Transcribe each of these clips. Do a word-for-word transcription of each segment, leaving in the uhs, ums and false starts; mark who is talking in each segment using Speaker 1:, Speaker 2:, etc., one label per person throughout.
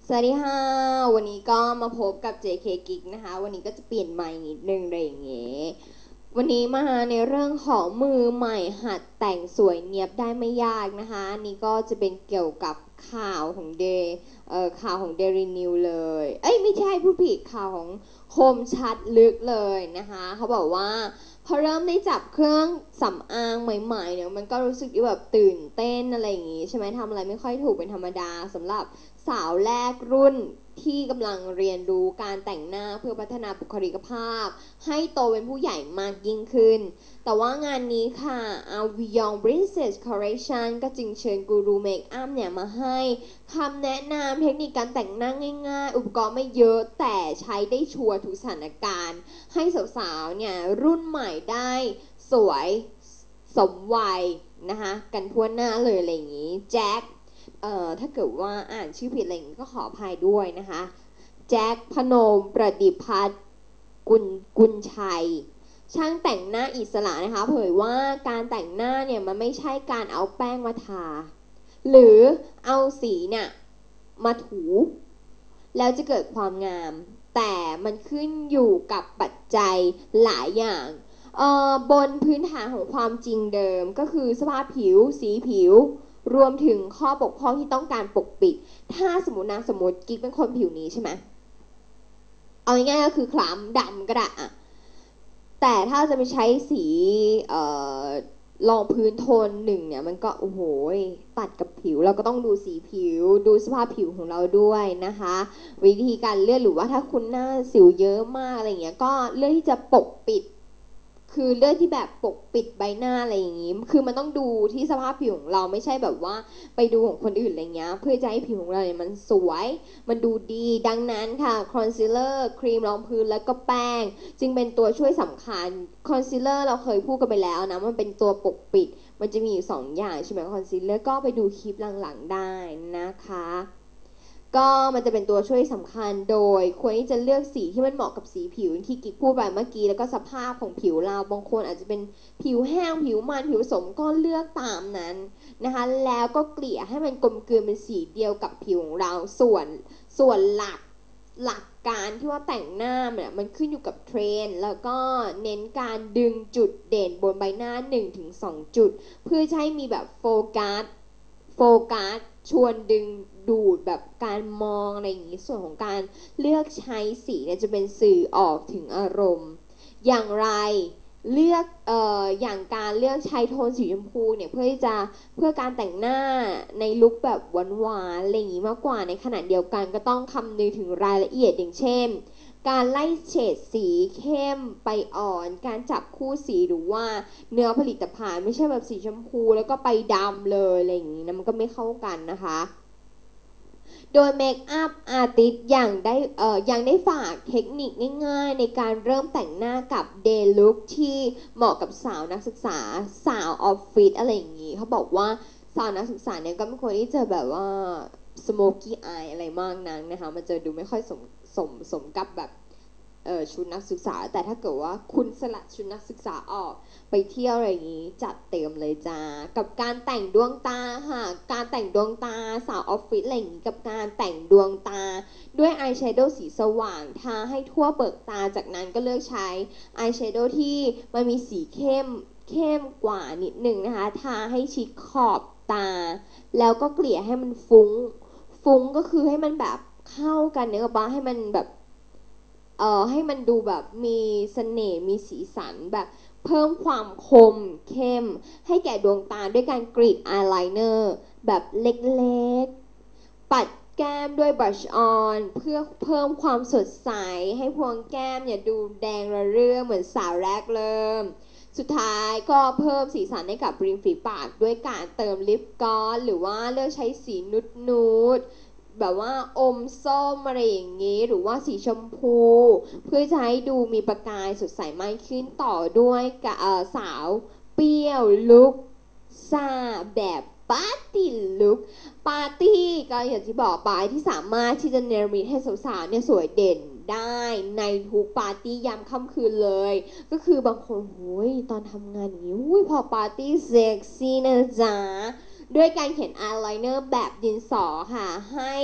Speaker 1: สวัสดีค่ะวันนี้ก็มาพบกับ เจ เค Geek นะคะวันนี้ก็จะเปลี่ยนใหม่นิดนึงอะไรอย่างเงี้ยวันนี้มาในเรื่องของมือใหม่หัดแต่งสวยเนียบได้ไม่ยากนะคะอันนี้ก็จะเป็นเกี่ยวกับข่าวของเดเอ่อข่าวของ Daily News เลยเอ้ยไม่ใช่ผู้ผิดข่าวของคมชัดลึกเลยนะคะเขาบอกว่าพอเริ่มได้จับเครื่องสำอางใหม่ๆเนี่ยมันก็รู้สึกแบบตื่นเต้นอะไรอย่างงี้ใช่ไหมทำอะไรไม่ค่อยถูกเป็นธรรมดาสำหรับสาวแรกรุ่นที่กำลังเรียนรู้การแต่งหน้าเพื่อพัฒนาบุคลิกภาพให้โตเป็นผู้ใหญ่มากยิ่งขึ้นแต่ว่างานนี้ค่ะ Avion Princess Collection ก็จึงเชิญกูรูเมคอัพเนี่ยมาให้คำแนะนำเทคนิคการแต่งหน้าง่ายๆอุปกรณ์ไม่เยอะแต่ใช้ได้ชัวร์ทุกสถานการณ์ให้สาวๆเนี่ยรุ่นใหม่ได้สวยสมวัยนะคะกันทั่วหน้าเลยอะไรอย่างนี้แจ็คเอ่อถ้าเกิดว่าอ่านชื่อผิดอะไรอย่างนี้ก็ขออภัยด้วยนะคะแจ็คพนมประดิพัฒน์กุลกุลชัยช่างแต่งหน้าอิสระนะคะเผยว่าการแต่งหน้าเนี่ยมันไม่ใช่การเอาแป้งมาทาหรือเอาสีเนี่ยมาถูแล้วจะเกิดความงามแต่มันขึ้นอยู่กับปัจจัยหลายอย่างบนพื้นฐานของความจริงเดิมก็คือสภาพผิวสีผิวรวมถึงข้อบกพร่องที่ต้องการปกปิดถ้าสมมตินะสมมติกิ๊กเป็นคนผิวนี้ใช่ไหมเอาง่ายๆก็คือคล้ำดำก็ได้อะแต่ถ้าจะไปใช้สีรองพื้นโทนหนึ่งเนี่ยมันก็โอ้โหตัดกับผิวเราก็ต้องดูสีผิวดูสภาพผิวของเราด้วยนะคะวิธีการเลือกหรือว่าถ้าคุณหน้าสิวเยอะมากอะไรเงี้ยก็เลือกที่จะปกปิดคือเลือกที่แบบปกปิดใบหน้าอะไรอย่างงี้คือมันต้องดูที่สภาพผิวของเราไม่ใช่แบบว่าไปดูของคนอื่นอะไรเงี้ยเพื่อจะให้ผิวของเราเนี่ยมันสวยมันดูดีดังนั้นค่ะคอนซีลเลอร์ครีมรองพื้นแล้วก็แป้งจึงเป็นตัวช่วยสำคัญคอนซีลเลอร์เราเคยพูดกันไปแล้วนะมันเป็นตัวปกปิดมันจะมีอยู่สองอย่างใช่ไหมคอนซีลเลอร์ก็ไปดูคลิปหลังๆได้นะคะก็มันจะเป็นตัวช่วยสำคัญโดยควรที่จะเลือกสีที่มันเหมาะกับสีผิวที่กิ๊กพูดไปเมื่อกี้แล้วก็สภาพของผิวเราบางคนอาจจะเป็นผิวแห้งผิวมันผิวผสมก็เลือกตามนั้นนะคะแล้วก็เกลี่ยให้มันกลมกลืนเป็นสีเดียวกับผิวของเราส่วนส่วนหลักหลักการที่ว่าแต่งหน้าเนี่ยมันขึ้นอยู่กับเทรนด์แล้วก็เน้นการดึงจุดเด่นบนใบหน้า หนึ่งถึงสอง จุดเพื่อให้มีแบบโฟกัสโฟกัสชวนดึงดูดแบบการมองอะไรอย่างนี้ส่วนของการเลือกใช้สีเนี่ยจะเป็นสื่อออกถึงอารมณ์อย่างไรเลือกเอ่ออย่างการเลือกใช้โทนสีชมพูเนี่ยเพื่อที่จะเพื่อการแต่งหน้าในลุคแบบหวานๆอะไรอย่างนี้มากกว่าในขณะเดียวกันก็ต้องคำนึงถึงรายละเอียดอย่างเช่นการไล่เฉดสีเข้มไปอ่อนการจับคู่สีหรือว่าเนื้อผลิตภัณฑ์ไม่ใช่แบบสีชมพูแล้วก็ไปดำเลยอะไรอย่างนี้นะมันก็ไม่เข้ากันนะคะโดยเมคอัพอาร์ติสอย่างได้เอ่อยังได้ฝากเทคนิคง่ายๆในการเริ่มแต่งหน้ากับเดย์ลุคที่เหมาะกับสาวนักศึกษาสาวออฟฟิศอะไรอย่างนี้เขาบอกว่าสาวนักศึกษาเนี่ยก็ไม่ควรที่จะแบบว่าสโมกี้อายอะไรมากนักนะคะมันจะดูไม่ค่อยสมสมสมกับแบบชุดนักศึกษาแต่ถ้าเกิดว่าคุณสลัดชุดนักศึกษาออกไปเที่ยวอะไรอย่างนี้จัดเต็มเลยจ้ากับการแต่งดวงตาค่ะการแต่งดวงตาสาวออฟฟิศอะไรอย่างนี้กับการแต่งดวงตาด้วยอายแชโดว์สีสว่างทาให้ทั่วเบิกตาจากนั้นก็เลือกใช้อายแชโดว์ที่มันมีสีเข้มเข้มกว่านิดหนึ่งนะคะทาให้ชิดขอบตาแล้วก็เกลี่ยให้มันฟุ้งฟุ้งก็คือให้มันแบบเข้ากันเนื้อปะให้มันแบบเอ่อให้มันดูแบบมีเสน่ห์มีสีสันแบบเพิ่มความคมเข้มให้แก่ดวงตาด้วยการกรีดอายไลเนอร์แบบเล็กๆปัดแก้มด้วยบลัชออนเพื่อเพิ่มความสดใสให้พวงแก้มเนี่ยดูแดงระเรื่อเหมือนสาวแรกเริ่มสุดท้ายก็เพิ่มสีสันให้กับริมฝีปากด้วยการเติมลิปกลอสหรือว่าเลือกใช้สีนุดนูดแบบว่าอมส้มอะไรอย่างงี้หรือว่าสีชมพูเพื่อจะให้ดูมีประกายสดใสมากขึ้นต่อด้วยกับสาวเปรี้ยวลุคซ่าแบบปาร์ตี้ลุคปาร์ตี้ก็อย่างที่บอกไปที่สามารถที่จะเนรมิตให้สาวๆเนี่ยสวยเด่นได้ในทุกปาร์ตี้ยามค่ำคืนเลยก็คือบางคนโอ้ยตอนทำงานอย่างนี้อุ้ยพอปาร์ตี้เซ็กซี่นะจ๊ะด้วยการเขียนอายไลเนอร์แบบดินสอค่ะให้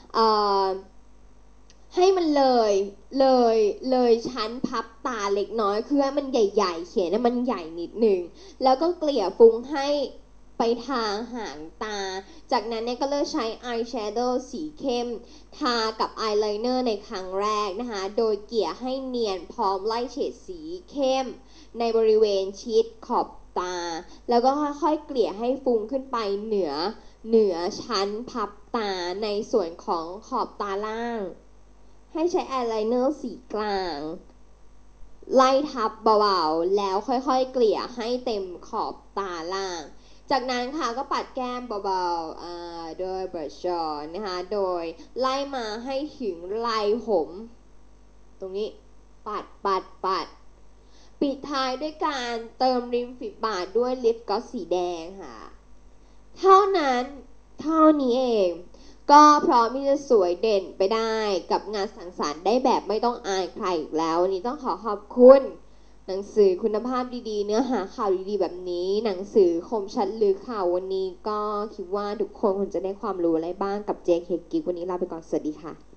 Speaker 1: เอ่อให้มันเลยเลยเลยชั้นพับตาเล็กน้อยคือให้มันใหญ่ๆเขียนให้มันใหญ่นิดหนึ่งแล้วก็เกลี่ยฟุ้งให้ไปทางหางตาจากนั้นเนี่ยก็เลือกใช้อายแชโดว์สีเข้มทากับอายไลเนอร์ในครั้งแรกนะคะโดยเกลี่ยให้เนียนพร้อมไล่เฉดสีเข้มในบริเวณชิดขอบตาแล้วก็ค่อยๆเกลี่ยให้ฟุ้งขึ้นไปเหนือเหนือชั้นพับตาในส่วนของขอบตาล่างให้ใช้อายไลเนอร์สีกลางไล่ทับเบาๆแล้วค่อยๆเกลี่ยให้เต็มขอบตาล่างจากนั้นค่ะก็ปัดแก้มเบาๆอ่าโดยบรัชออนนะคะโดยไล่มาให้ถึงไหล่ผมตรงนี้ปัดปัดปัดปิดท้ายด้วยการเติมริมฝีปากด้วยลิปกลอสสีแดงค่ะเท่านั้นเท่านี้เองก็พร้อมที่จะสวยเด่นไปได้กับงานสังสรรค์ได้แบบไม่ต้องอายใครอีกแล้ววันนี้ต้องขอขอบคุณหนังสือคุณภาพดีๆเนื้อหาข่าวดีๆแบบนี้หนังสือคมชัดลึกค่ะวันนี้ก็คิดว่าทุกคนคงจะได้ความรู้อะไรบ้างกับ เจ เค Geek วันนี้ลาไปก่อนสวัสดีค่ะ